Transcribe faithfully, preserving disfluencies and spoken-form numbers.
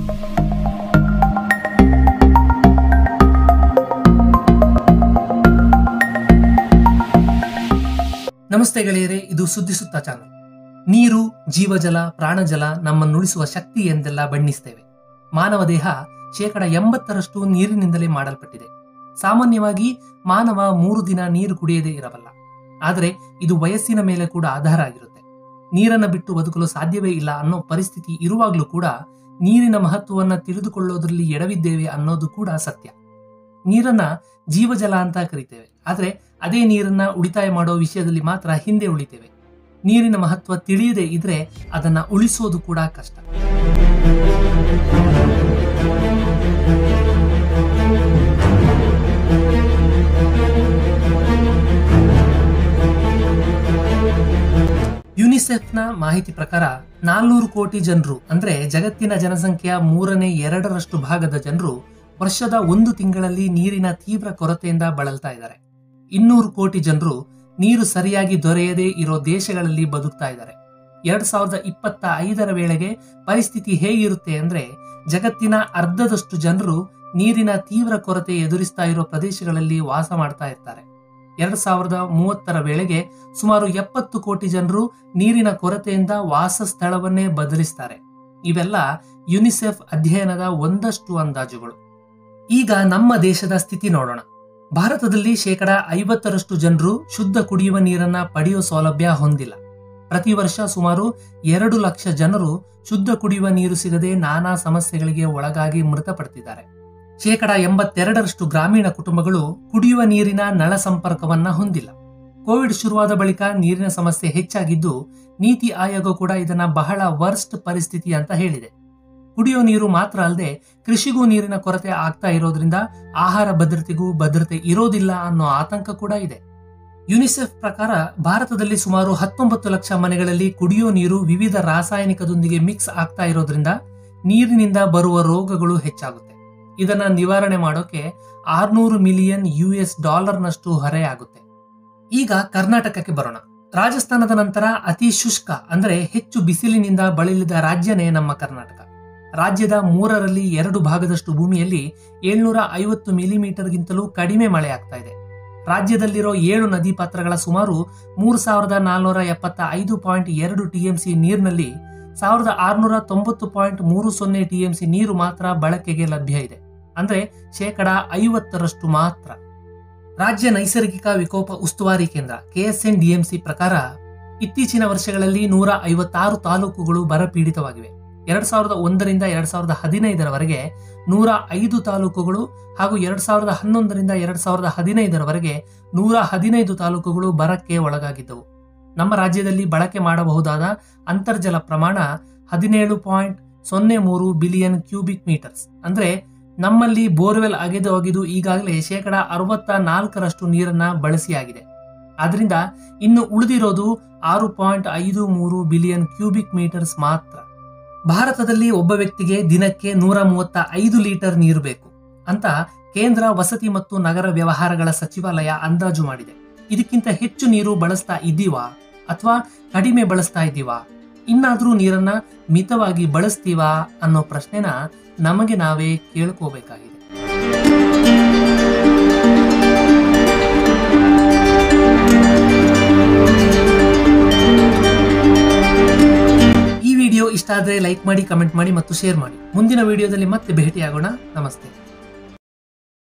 ನಮಸ್ತೆ ಗೆಳೆಯರೇ, ಇದು ಸುದ್ದಿ ಸುತ್ತ ಚಾನಲ್. ನೀರು, ಜೀವಜಲ, ಪ್ರಾಣಜಲ ನಮ್ಮನ್ನುಳಿಸುವ ಶಕ್ತಿ ಎಂದೆಲ್ಲ ಬಣ್ಣಿಸ್ತೇವೆ. ಮಾನವ ದೇಹ ಶೇಕಡ ಎಂಬತ್ತರಷ್ಟು ನೀರಿನಿಂದಲೇ ಮಾಡಲ್ಪಟ್ಟಿದೆ. ಸಾಮಾನ್ಯವಾಗಿ ಮಾನವ ಮೂರು ದಿನ ನೀರು ಕುಡಿಯದೇ ಇರಬಲ್ಲ. ಆದರೆ ಇದು ವಯಸ್ಸಿನ ಮೇಲೆ ಕೂಡ ಆಧಾರ ಆಗಿರುತ್ತೆ. ನೀರನ್ನು ಬಿಟ್ಟು ಬದುಕಲು ಸಾಧ್ಯವೇ ಇಲ್ಲ ಅನ್ನೋ ಪರಿಸ್ಥಿತಿ ಇರುವಾಗಲೂ ಕೂಡ ನೀರಿನ ಮಹತ್ವವನ್ನ ತಿಳಿದುಕೊಳ್ಳೋದ್ರಲ್ಲಿ ಎಡವಿದ್ದೇವೆ ಅನ್ನೋದು ಕೂಡ ಸತ್ಯ. ನೀರನ್ನ ಜೀವಜಲ ಅಂತ ಕರಿತೇವೆ. ಆದರೆ ಅದೇ ನೀರನ್ನ ಉಳಿತಾಯ ಮಾಡೋ ವಿಷಯದಲ್ಲಿ ಮಾತ್ರ ಹಿಂದೆ ಉಳಿತೇವೆ. ನೀರಿನ ಮಹತ್ವ ತಿಳಿಯದೇ ಇದ್ರೆ ಅದನ್ನ ಉಳಿಸೋದು ಕೂಡ ಕಷ್ಟ. ಯುನಿಸೆಫ್ನ ಮಾಹಿತಿ ಪ್ರಕಾರ ನಾಲ್ನೂರು ಕೋಟಿ ಜನರು ಅಂದ್ರೆ ಜಗತ್ತಿನ ಜನಸಂಖ್ಯೆಯ ಮೂರನೇ ಎರಡರಷ್ಟು ಭಾಗದ ಜನರು ವರ್ಷದ ಒಂದು ತಿಂಗಳಲ್ಲಿ ನೀರಿನ ತೀವ್ರ ಕೊರತೆಯಿಂದ ಬಳಲ್ತಾ ಇದ್ದಾರೆ. ಇನ್ನೂರು ಕೋಟಿ ಜನರು ನೀರು ಸರಿಯಾಗಿ ದೊರೆಯದೇ ಇರೋ ದೇಶಗಳಲ್ಲಿ ಬದುಕ್ತಾ ಇದ್ದಾರೆ. ಎರಡ್ ಸಾವಿರದ ಇಪ್ಪತ್ತ ಐದರ ವೇಳೆಗೆ ಪರಿಸ್ಥಿತಿ ಹೇಗಿರುತ್ತೆ ಅಂದ್ರೆ ಜಗತ್ತಿನ ಅರ್ಧದಷ್ಟು ಜನರು ನೀರಿನ ತೀವ್ರ ಕೊರತೆ ಎದುರಿಸ್ತಾ ಇರೋ ಪ್ರದೇಶಗಳಲ್ಲಿ ವಾಸ ಮಾಡ್ತಾ ಇರ್ತಾರೆ. ಎರಡ್ ಸಾವಿರದ ಮೂವತ್ತರ ವೇಳೆಗೆ ಸುಮಾರು ಎಪ್ಪತ್ತು ಕೋಟಿ ಜನರು ನೀರಿನ ಕೊರತೆಯಿಂದ ವಾಸ ಸ್ಥಳವನ್ನೇ ಬದಲಿಸ್ತಾರೆ. ಇವೆಲ್ಲ ಯುನಿಸೆಫ್ ಅಧ್ಯಯನದ ಒಂದಷ್ಟು ಅಂದಾಜುಗಳು. ಈಗ ನಮ್ಮ ದೇಶದ ಸ್ಥಿತಿ ನೋಡೋಣ. ಭಾರತದಲ್ಲಿ ಶೇಕಡ ಐವತ್ತರಷ್ಟು ಜನರು ಶುದ್ಧ ಕುಡಿಯುವ ನೀರನ್ನ ಪಡೆಯುವ ಸೌಲಭ್ಯ ಹೊಂದಿಲ್ಲ. ಪ್ರತಿ ವರ್ಷ ಸುಮಾರು ಎರಡು ಲಕ್ಷ ಜನರು ಶುದ್ಧ ಕುಡಿಯುವ ನೀರು ಸಿಗದೆ ನಾನಾ ಸಮಸ್ಯೆಗಳಿಗೆ ಒಳಗಾಗಿ ಮೃತಪಡ್ತಿದ್ದಾರೆ. ಶೇಕಡ ಎಂಬತ್ತೆರಡರಷ್ಟು ಗ್ರಾಮೀಣ ಕುಟುಂಬಗಳು ಕುಡಿಯುವ ನೀರಿನ ನಳ ಸಂಪರ್ಕವನ್ನ ಹೊಂದಿಲ್ಲ. ಕೋವಿಡ್ ಶುರುವಾದ ಬಳಿಕ ನೀರಿನ ಸಮಸ್ಯೆ ಹೆಚ್ಚಾಗಿದ್ದು ನೀತಿ ಆಯೋಗ ಕೂಡ ಇದನ್ನ ಬಹಳ ವರ್ಸ್ಟ್ ಪರಿಸ್ಥಿತಿ ಅಂತ ಹೇಳಿದೆ. ಕುಡಿಯೋ ನೀರು ಮಾತ್ರ ಅಲ್ಲದೆ ಕೃಷಿಗೂ ನೀರಿನ ಕೊರತೆ ಆಗ್ತಾ ಇರೋದ್ರಿಂದ ಆಹಾರ ಭದ್ರತೆಗೂ ಭದ್ರತೆ ಇರೋದಿಲ್ಲ ಅನ್ನೋ ಆತಂಕ ಕೂಡ ಇದೆ. ಯುನಿಸೆಫ್ ಪ್ರಕಾರ ಭಾರತದಲ್ಲಿ ಸುಮಾರು ಹತ್ತೊಂಬತ್ತು ಲಕ್ಷ ಮನೆಗಳಲ್ಲಿ ಕುಡಿಯೋ ನೀರು ವಿವಿಧ ರಾಸಾಯನಿಕದೊಂದಿಗೆ ಮಿಕ್ಸ್ ಆಗ್ತಾ ಇರೋದ್ರಿಂದ ನೀರಿನಿಂದ ಬರುವ ರೋಗಗಳು ಹೆಚ್ಚಾಗುತ್ತೆ. ಇದನ್ನ ನಿವಾರಣೆ ಮಾಡೋಕೆ ಆರ್ನೂರು ಮಿಲಿಯನ್ ಯು ಎಸ್ ಡಾಲರ್ನಷ್ಟು ಹೊರೆ ಆಗುತ್ತೆ. ಈಗ ಕರ್ನಾಟಕಕ್ಕೆ ಬರೋಣ. ರಾಜಸ್ಥಾನದ ನಂತರ ಅತಿ ಶುಷ್ಕ ಅಂದ್ರೆ ಹೆಚ್ಚು ಬಿಸಿಲಿನಿಂದ ಬಳಲಿದ ರಾಜ್ಯನೇ ನಮ್ಮ ಕರ್ನಾಟಕ. ರಾಜ್ಯದ ಮೂರರಲ್ಲಿ ಎರಡು ಭಾಗದಷ್ಟು ಭೂಮಿಯಲ್ಲಿ ಏಳ್ನೂರ ಐವತ್ತು ಮಿಲಿಮೀಟರ್ಗಿಂತಲೂ ಕಡಿಮೆ ಮಳೆ ಆಗ್ತಾ ಇದೆ. ರಾಜ್ಯದಲ್ಲಿರೋ ಏಳು ನದಿ ಪಾತ್ರಗಳ ಸುಮಾರು ಮೂರು ಸಾವಿರದ ನಾಲ್ನೂರ ಎಪ್ಪತ್ತ ಐದು ಪಾಯಿಂಟ್ ಎರಡು ಟಿಎಂಸಿ ನೀರಿನಲ್ಲಿ ಸಾವಿರದ ಆರ್ನೂರ ತೊಂಬತ್ತು ಪಾಯಿಂಟ್ ಮೂರು ಸೊನ್ನೆ ಟಿಎಂಸಿ ನೀರು ಮಾತ್ರ ಬಳಕೆಗೆ ಲಭ್ಯ ಇದೆ. ಅಂದ್ರೆ ಶೇಕಡ ಐವತ್ತರಷ್ಟು ಮಾತ್ರ. ರಾಜ್ಯ ನೈಸರ್ಗಿಕ ವಿಕೋಪ ಉಸ್ತುವಾರಿ ಕೇಂದ್ರ ಕೆಎಸ್ಎನ್ ಡಿಎಂಸಿ ಪ್ರಕಾರ ಇತ್ತೀಚಿನ ವರ್ಷಗಳಲ್ಲಿ ನೂರ ಐವತ್ತಾರು ತಾಲೂಕುಗಳು ಬರ ಪೀಡಿತವಾಗಿವೆ. ಎರಡ್ ಸಾವಿರದ ಒಂದರಿಂದ ಎರಡ್ ಸಾವಿರದ ಹದಿನೈದರವರೆಗೆ ನೂರ ಐದು ತಾಲೂಕುಗಳು ಹಾಗೂ ಎರಡ್ ಸಾವಿರದ ಹನ್ನೊಂದರಿಂದ ಎರಡ್ ಸಾವಿರದ ಹದಿನೈದರವರೆಗೆ ನೂರ ಹದಿನೈದು ತಾಲೂಕುಗಳು ಬರಕ್ಕೆ ಒಳಗಾಗಿದ್ದವು. ನಮ್ಮ ರಾಜ್ಯದಲ್ಲಿ ಬಳಕೆ ಮಾಡಬಹುದಾದ ಅಂತರ್ಜಲ ಪ್ರಮಾಣ ಹದಿನೇಳು ಪಾಯಿಂಟ್ ಸೊನ್ನೆ ಮೂರು ಬಿಲಿಯನ್ ಕ್ಯೂಬಿಕ್ ಮೀಟರ್ಸ್. ಅಂದ್ರೆ ನಮ್ಮಲ್ಲಿ ಬೋರ್ವೆಲ್ ಅಗೆದು ಒಗೆದು ಈಗಾಗಲೇ ಶೇಕಡ ಅರವತ್ತ ನಾಲ್ಕರಷ್ಟು ನೀರನ್ನ ಬಳಸಿಯಾಗಿದೆ. ಆದ್ರಿಂದ ಇನ್ನು ಉಳಿದಿರೋದು ಆರು ಪಾಯಿಂಟ್ ಐದು ಮೂರು ಬಿಲಿಯನ್ ಕ್ಯೂಬಿಕ್ ಮೀಟರ್ಸ್ ಮಾತ್ರ. ಭಾರತದಲ್ಲಿ ಒಬ್ಬ ವ್ಯಕ್ತಿಗೆ ದಿನಕ್ಕೆ ನೂರ ಮೂವತ್ತ ಐದು ಲೀಟರ್ ನೀರು ಬೇಕು ಅಂತ ಕೇಂದ್ರ ವಸತಿ ಮತ್ತು ನಗರ ವ್ಯವಹಾರಗಳ ಸಚಿವಾಲಯ ಅಂದಾಜು ಮಾಡಿದೆ. ಇದಕ್ಕಿಂತ ಹೆಚ್ಚು ನೀರು ಬಳಸ್ತಾ ಇದ್ದೀವಾ ಅಥವಾ ಕಡಿಮೆ ಬಳಸ್ತಾ ಇದ್ದೀವಾ? ಇನ್ನಾದ್ರೂ ನೀರನ್ನ ಮಿತವಾಗಿ ಬಳಸ್ತೀವಾ ಅನ್ನೋ ಪ್ರಶ್ನೆನ ನಮಗೆ ನಾವೇ ಕೇಳ್ಕೋಬೇಕಾಗಿದೆ. ಈ ವಿಡಿಯೋ ಇಷ್ಟ ಆದ್ರೆ ಲೈಕ್ ಮಾಡಿ, ಕಮೆಂಟ್ ಮಾಡಿ ಮತ್ತು ಶೇರ್ ಮಾಡಿ. ಮುಂದಿನ ವಿಡಿಯೋದಲ್ಲಿ ಮತ್ತೆ ಭೇಟಿಯಾಗೋಣ. ನಮಸ್ತೆ.